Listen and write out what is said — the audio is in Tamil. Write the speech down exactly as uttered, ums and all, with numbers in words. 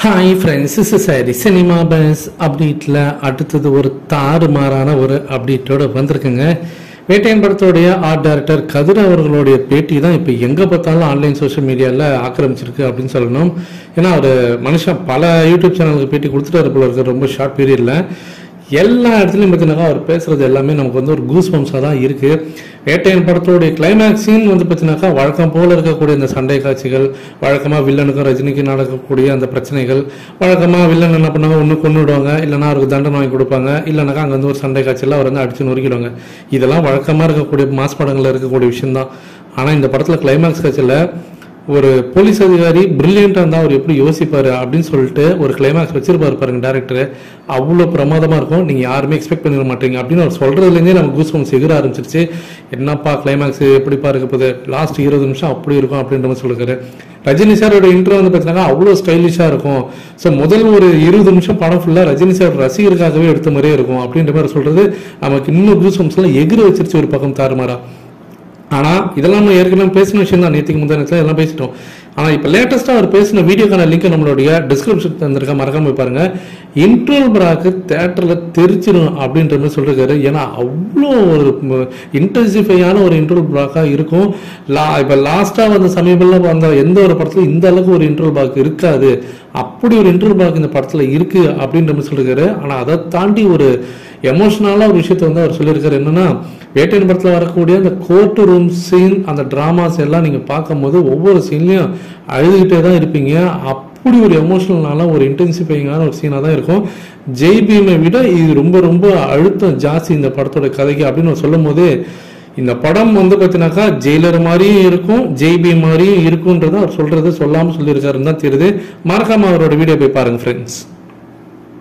ஹாய் ஃப்ரெண்ட்ஸ், இஸ் சரி சினிமா பஸ் அப்டேட்டில் அடுத்தது ஒரு தாறுமாறான ஒரு அப்டேட்டோடு வந்திருக்குங்க. வேட்டையன் படத்தோடைய ஆர்ட் டைரக்டர் கதிர் அவர்களுடைய பேட்டி தான் இப்போ எங்கே பார்த்தாலும் ஆன்லைன் சோஷியல் மீடியாவில் ஆக்கிரமிச்சிருக்கு அப்படின்னு சொல்லணும். ஏன்னா அவர் மனுஷன் பல யூடியூப் சேனலுக்கு பேட்டி கொடுத்துட்டாரு போல இருக்கு ரொம்ப ஷார்ட் பீரியடில். எல்லா இடத்துலையும் பார்த்தீங்கன்னா அவர் பேசுறது எல்லாமே நமக்கு வந்து ஒரு கூஸ் பம்ஸாக தான் இருக்குது. வேட்டையன் படத்தோடைய கிளைமேக்ஸ் சீன் வந்து பார்த்தீங்கன்னாக்கா வழக்கம் போல் இருக்கக்கூடிய இந்த சண்டை காட்சிகள், வழக்கமாக வில்லனுக்கும் ரஜினிக்கும் நடக்கக்கூடிய அந்த பிரச்சனைகள், வழக்கமாக வில்லன் என்ன பண்ணாங்க, ஒன்று கொண்டுடுவாங்க, இல்லைனா அவருக்கு தண்டனை வாங்கி கொடுப்பாங்க, இல்லைனாக்கா அங்கே வந்து ஒரு சண்டை காட்சியில் அவர் வந்து அடிச்சு நொறுக்கிடுவாங்க. இதெல்லாம் வழக்கமாக இருக்கக்கூடிய மாஸ் படங்களில் இருக்கக்கூடிய விஷயம்தான். ஆனால் இந்த படத்தில் கிளைமேக்ஸ் காட்சியில் ஒரு போலீஸ் அதிகாரி பிரில்லியண்டாக இருந்தால் அவர் எப்படி யோசிப்பார் அப்படின்னு சொல்லிட்டு ஒரு கிளைமேக்ஸ் வச்சிருப்பாரு பாருங்க டேரக்டர். அவ்வளோ பிரமாதமாக இருக்கும், நீங்கள் யாருமே எக்ஸ்பெக்ட் பண்ணிட மாட்டீங்க அப்படின்னு அவர் சொல்கிறதுலேருந்தே நம்ம கூஸ் பம்ப்ஸ் எகிர ஆரம்பிச்சிருச்சு. என்னப்பா கிளைமேக்ஸ் எப்படிப்பா இருக்க போகுது, லாஸ்ட் இருபது நிமிஷம் அப்படி இருக்கும் அப்படின்ற மாதிரி சொல்லிருக்காரு. ரஜினி சாரோட இன்ட்ரோ வந்து பார்த்தீங்கன்னா அவ்வளோ ஸ்டைலிஷாக இருக்கும். ஸோ முதல் ஒரு இருபது நிமிஷம் படம் ஃபுல்லாக ரஜினி சார் ரசிகருக்காகவே எடுத்த மாதிரியே இருக்கும் அப்படின்ற மாதிரி சொல்கிறது நமக்கு இன்னும் கூஸ் பம்ப்ஸ்லாம் எகிர வச்சிருச்சு ஒரு பக்கம் தாறுமாறா. ஆனால் இதெல்லாம் நம்ம ஏற்கனவே பேசின விஷயம் தான், நேற்றுக்கு முந்தைய நேரத்தில் எல்லாம் பேசிட்டோம். ஆனால் இப்போ லேட்டஸ்ட்டாக அவர் பேசின வீடியோக்கான லிங்க் நம்மளுடைய டிஸ்கிரிப்ஷன் தந்திருக்க மறக்காம பாருங்க. இன்ட்ரோல் பிராக்கு தேட்டரில் தெரிச்சிடும் அப்படின்ற மாதிரி சொல்லிருக்காரு. ஏன்னா அவ்வளோ ஒரு இன்டென்சிஃபையான ஒரு இன்ட்ரோல் பிராக்காக இருக்கும். லா இப்போ லாஸ்ட்டாக வந்த சமீபத்தில் வந்த எந்த ஒரு படத்துலையும் இந்த அளவுக்கு ஒரு இன்ட்ரோல் பிராக் இருக்காது. அப்படி ஒரு இன்ட்ரோல் பிராக் இந்த படத்தில் இருக்கு அப்படின்ற மாதிரி சொல்லிருக்காரு. ஆனால் அதை தாண்டி ஒரு எமோஷனலாக ஒரு விஷயத்த வந்து அவர் சொல்லியிருக்காரு. என்னன்னா, வேட்டையன் படத்தில் வரக்கூடிய அந்த கோர்ட் ரூம் சீன், அந்த டிராமாஸ் எல்லாம் நீங்கள் பார்க்கும்போது ஒவ்வொரு சீன்லையும் அழுதுகிட்டே தான் இருப்பீங்க. அப்படி ஒரு எமோஷனலான ஒரு இன்டென்சிஃபைங்கான ஒரு சீனாக தான் இருக்கும். ஜெய் பீமை விட இது ரொம்ப ரொம்ப அழுத்தம் ஜாஸ்தி இந்த படத்தோட கதைக்கு அப்படின்னு சொல்லும் போது, இந்த படம் வந்து பார்த்தீங்கன்னாக்கா ஜெயிலர் மாதிரியும் இருக்கும், ஜெய் பீம் மாதிரியும் இருக்குன்றதை அவர் சொல்றது சொல்லாமல் சொல்லியிருக்காருன்னு தான் தெரியுது. மறக்காம அவரோட வீடியோ போய் பாருங்க ஃப்ரெண்ட்ஸ்.